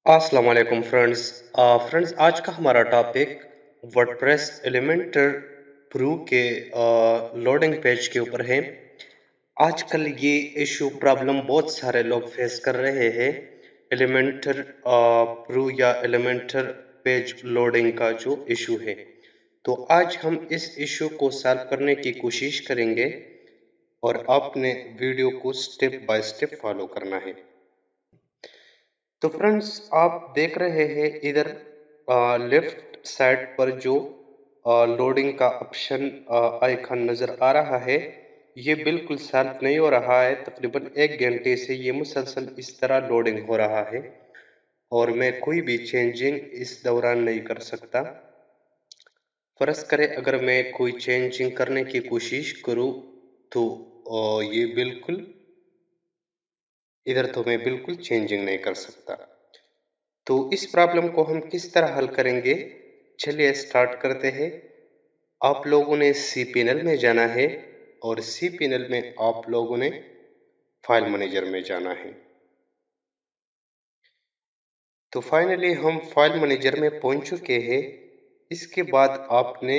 अस्सलाम वालेकुम friends. Friends, आज का हमारा टॉपिक वर्डप्रेस एलिमेंटर प्रो के लोडिंग पेज के ऊपर है। आजकल ये इशू प्रॉब्लम बहुत सारे लोग फेस कर रहे हैं, एलिमेंटर प्रो या एलिमेंटर पेज लोडिंग का जो इशू है। तो आज हम इस इशू को सॉल्व करने की कोशिश करेंगे और आपने वीडियो को स्टेप बाय स्टेप फॉलो करना है। तो फ्रेंड्स, आप देख रहे हैं इधर लेफ्ट साइड पर जो लोडिंग का ऑप्शन आइकन नजर आ रहा है, ये बिल्कुल सेल्फ नहीं हो रहा है। तकरीबन 1 घंटे से ये मुसलसल इस तरह लोडिंग हो रहा है और मैं कोई भी चेंजिंग इस दौरान नहीं कर सकता। फर्ज करें अगर मैं कोई चेंजिंग करने की कोशिश करूं तो ये बिल्कुल इधर तो मैं बिल्कुल चेंजिंग नहीं कर सकता। तो इस प्रॉब्लम को हम किस तरह हल करेंगे, चलिए स्टार्ट करते हैं। आप लोगों ने cpanel में जाना है और cpanel में आप लोगों ने फाइल मैनेजर में जाना है। तो फाइनली हम फाइल मैनेजर में पहुंच चुके हैं। इसके बाद आपने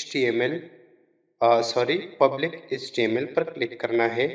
पब्लिक HTML पर क्लिक करना है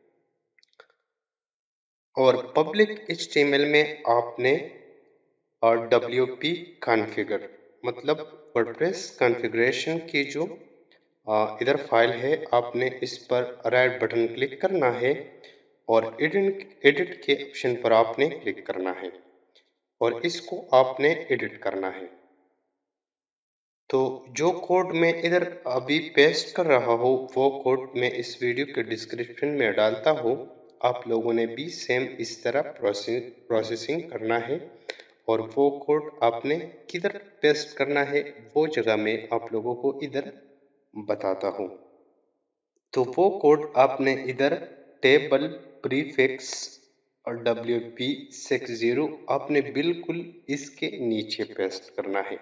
और पब्लिक HTML में आपने और WP कॉन्फ़िगर मतलब वर्डप्रेस कॉन्फ़िगरेशन की जो इधर फाइल है, आपने इस पर राइट बटन क्लिक करना है और एडिट के ऑप्शन पर आपने क्लिक करना है और इसको आपने एडिट करना है। तो जो कोड मैं इधर अभी पेस्ट कर रहा हूँ वो कोड मैं इस वीडियो के डिस्क्रिप्शन में डालता हूँ। आप लोगों ने भी सेम इस तरह प्रोसेसिंग करना है और वो कोड आपने किधर पेस्ट करना है वो जगह मैं आप लोगों को इधर बताता हूँ। तो वो कोड आपने इधर टेबल प्रीफिक्स और WP60 आपने बिल्कुल इसके नीचे पेस्ट करना है।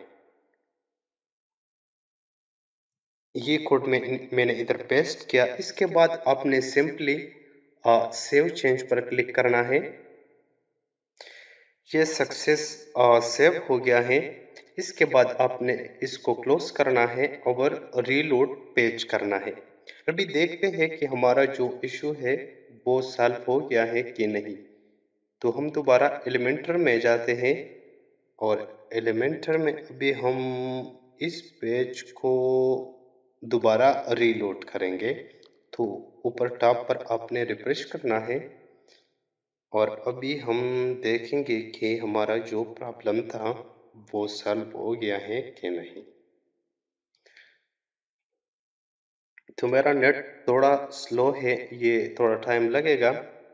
ये कोड मैंने इधर पेस्ट किया। इसके बाद आपने सिंपली सेव चेंज पर क्लिक करना है। ये सक्सेस सेव हो गया है। इसके बाद आपने इसको क्लोज करना है और रीलोड पेज करना है। अभी देखते हैं कि हमारा जो इशू है वो सॉल्व हो गया है कि नहीं। तो हम दोबारा एलिमेंटर में जाते हैं और एलिमेंटर में अभी हम इस पेज को दोबारा रीलोड करेंगे। तो ऊपर टॉप पर आपने रिफ्रेश करना है और अभी हम देखेंगे कि हमारा जो प्रॉब्लम था वो सॉल्व हो गया है कि नहीं। तो मेरा नेट थोड़ा स्लो है, ये थोड़ा टाइम लगेगा।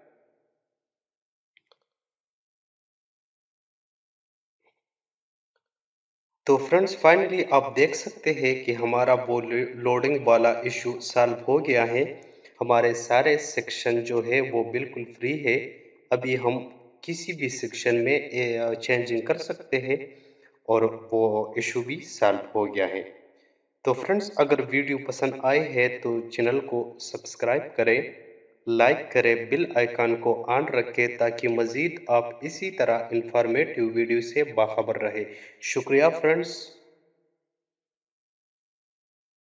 तो फ्रेंड्स, फाइनली आप देख सकते हैं कि हमारा वो लोडिंग वाला इशू सॉल्व हो गया है। हमारे सारे सेक्शन जो है वो बिल्कुल फ्री है। अभी हम किसी भी सेक्शन में चेंजिंग कर सकते हैं और वो इशू भी सॉल्व हो गया है। तो फ्रेंड्स, अगर वीडियो पसंद आए है तो चैनल को सब्सक्राइब करें, लाइक करें, बेल आइकन को ऑन रखें ताकि मज़ीद आप इसी तरह इंफॉर्मेटिव वीडियो से बाखबर रहे। शुक्रिया फ्रेंड्स।